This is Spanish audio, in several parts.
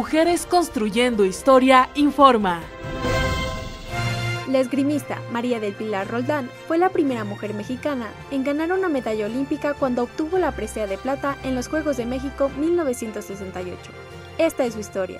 Mujeres Construyendo Historia informa. La esgrimista María del Pilar Roldán fue la primera mujer mexicana en ganar una medalla olímpica cuando obtuvo la presea de plata en los Juegos de México 1968. Esta es su historia.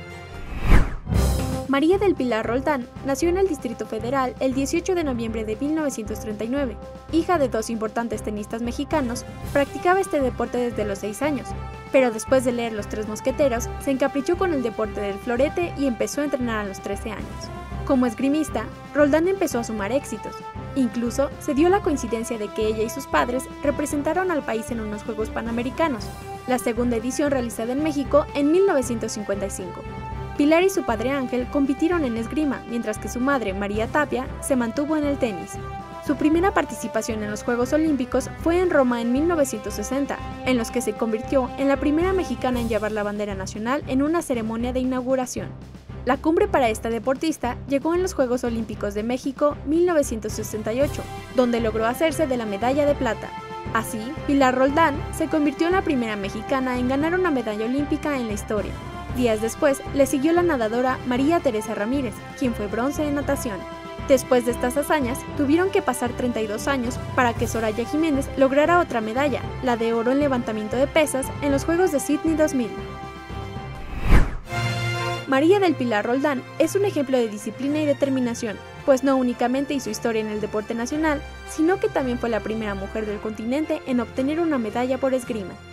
María del Pilar Roldán nació en el Distrito Federal el 18 de noviembre de 1939. Hija de dos importantes tenistas mexicanos, practicaba este deporte desde los 6 años, pero después de leer Los Tres Mosqueteros, se encaprichó con el deporte del florete y empezó a entrenar a los 13 años. Como esgrimista, Roldán empezó a sumar éxitos. Incluso se dio la coincidencia de que ella y sus padres representaron al país en unos Juegos Panamericanos, la segunda edición realizada en México en 1955. Pilar y su padre Ángel compitieron en esgrima, mientras que su madre, María Tapia, se mantuvo en el tenis. Su primera participación en los Juegos Olímpicos fue en Roma en 1960, en los que se convirtió en la primera mexicana en llevar la bandera nacional en una ceremonia de inauguración. La cumbre para esta deportista llegó en los Juegos Olímpicos de México 1968, donde logró hacerse de la medalla de plata. Así, Pilar Roldán se convirtió en la primera mexicana en ganar una medalla olímpica en la historia. Días después, le siguió la nadadora María Teresa Ramírez, quien fue bronce en natación. Después de estas hazañas, tuvieron que pasar 32 años para que Soraya Jiménez lograra otra medalla, la de oro en levantamiento de pesas, en los Juegos de Sydney 2000. María del Pilar Roldán es un ejemplo de disciplina y determinación, pues no únicamente hizo historia en el deporte nacional, sino que también fue la primera mujer del continente en obtener una medalla por esgrima.